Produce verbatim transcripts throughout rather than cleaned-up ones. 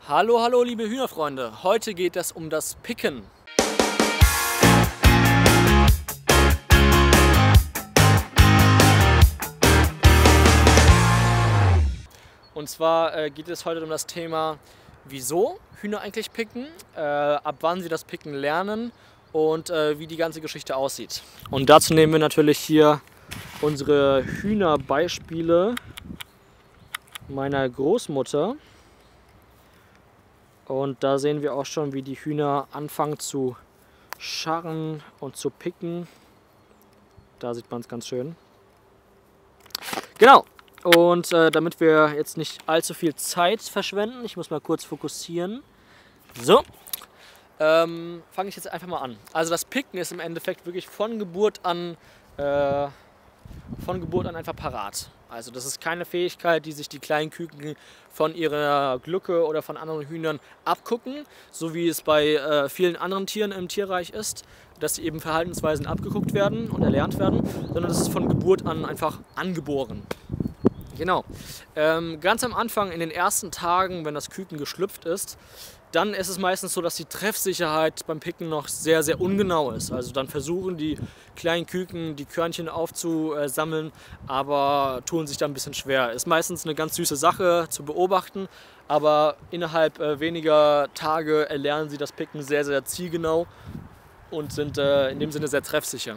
Hallo, hallo liebe Hühnerfreunde, heute geht es um das Picken. Und zwar äh, geht es heute um das Thema, wieso Hühner eigentlich picken, äh, ab wann sie das Picken lernen und äh, wie die ganze Geschichte aussieht. Und dazu nehmen wir natürlich hier unsere Hühnerbeispiele meiner Großmutter. Und da sehen wir auch schon, wie die Hühner anfangen zu scharren und zu picken. Da sieht man es ganz schön. Genau. Und äh, damit wir jetzt nicht allzu viel Zeit verschwenden, ich muss mal kurz fokussieren. So, ähm, fange ich jetzt einfach mal an. Also das Picken ist im Endeffekt wirklich von Geburt an, äh, von Geburt an einfach parat. Also das ist keine Fähigkeit, die sich die kleinen Küken von ihrer Glucke oder von anderen Hühnern abgucken, so wie es bei äh, vielen anderen Tieren im Tierreich ist, dass sie eben Verhaltensweisen abgeguckt werden und erlernt werden, sondern das ist von Geburt an einfach angeboren. Genau. Ähm, ganz am Anfang, in den ersten Tagen, wenn das Küken geschlüpft ist, dann ist es meistens so, dass die Treffsicherheit beim Picken noch sehr, sehr ungenau ist. Also dann versuchen die kleinen Küken, die Körnchen aufzusammeln, aber tun sich dann ein bisschen schwer. Ist meistens eine ganz süße Sache zu beobachten, aber innerhalb äh, weniger Tage erlernen sie das Picken sehr, sehr zielgenau und sind äh, in dem Sinne sehr treffsicher.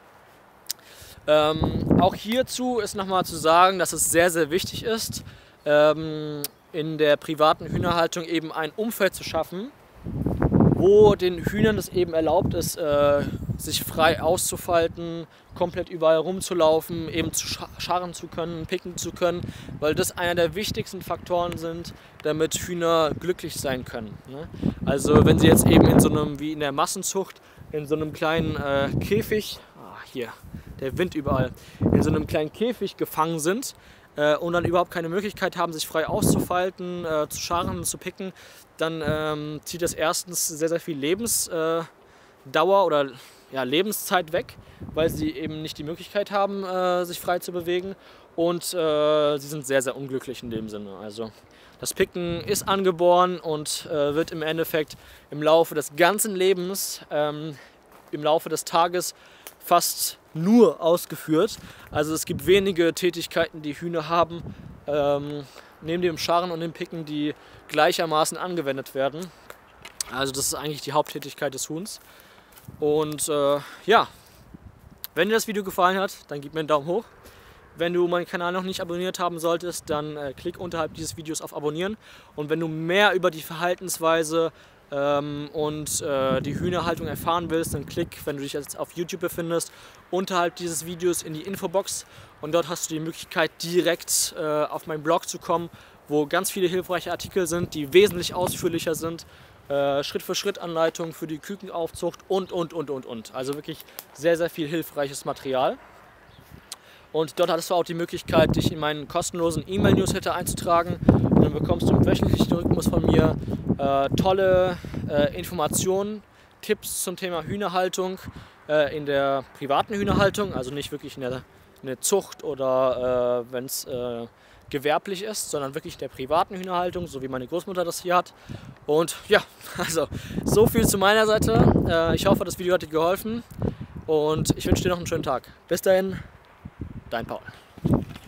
Ähm, auch hierzu ist nochmal zu sagen, dass es sehr, sehr wichtig ist, ähm, in der privaten Hühnerhaltung eben ein Umfeld zu schaffen, wo den Hühnern es eben erlaubt ist, äh, sich frei auszufalten, komplett überall rumzulaufen, eben zu scharren zu können, picken zu können, weil das einer der wichtigsten Faktoren sind, damit Hühner glücklich sein können. Ne? Also wenn sie jetzt eben in so einem, wie in der Massenzucht, in so einem kleinen äh, Käfig, ah, hier, der Wind überall, in so einem kleinen Käfig gefangen sind, äh, und dann überhaupt keine Möglichkeit haben, sich frei auszufalten, äh, zu scharren, zu picken, dann ähm, zieht das erstens sehr, sehr viel Lebensdauer äh, oder ja, Lebenszeit weg, weil sie eben nicht die Möglichkeit haben, äh, sich frei zu bewegen, und äh, sie sind sehr, sehr unglücklich in dem Sinne. Also das Picken ist angeboren und äh, wird im Endeffekt im Laufe des ganzen Lebens, ähm, im Laufe des Tages fast nur ausgeführt. Also es gibt wenige Tätigkeiten, die Hühner haben, ähm, neben dem Scharren und dem Picken, die gleichermaßen angewendet werden. Also das ist eigentlich die Haupttätigkeit des Huhns. Und äh, ja, wenn dir das Video gefallen hat, dann gib mir einen Daumen hoch. Wenn du meinen Kanal noch nicht abonniert haben solltest, dann äh, klick unterhalb dieses Videos auf Abonnieren. Und wenn du mehr über die Verhaltensweise ähm, und äh, die Hühnerhaltung erfahren willst, dann klick, wenn du dich jetzt auf YouTube befindest, unterhalb dieses Videos in die Infobox. Und dort hast du die Möglichkeit, direkt äh, auf meinen Blog zu kommen, wo ganz viele hilfreiche Artikel sind, die wesentlich ausführlicher sind. Äh, Schritt-für-Schritt-Anleitungen für die Kükenaufzucht und, und, und, und, und. Also wirklich sehr, sehr viel hilfreiches Material. Und dort hattest du auch die Möglichkeit, dich in meinen kostenlosen E-Mail-Newsletter einzutragen. Und dann bekommst du im wöchentlichen Rhythmus von mir äh, tolle äh, Informationen, Tipps zum Thema Hühnerhaltung äh, in der privaten Hühnerhaltung, also nicht wirklich in der, in der Zucht oder äh, wenn es äh, gewerblich ist, sondern wirklich in der privaten Hühnerhaltung, so wie meine Großmutter das hier hat. Und ja, also so viel zu meiner Seite. Äh, ich hoffe, das Video hat dir geholfen und ich wünsche dir noch einen schönen Tag. Bis dahin. Dein Paul.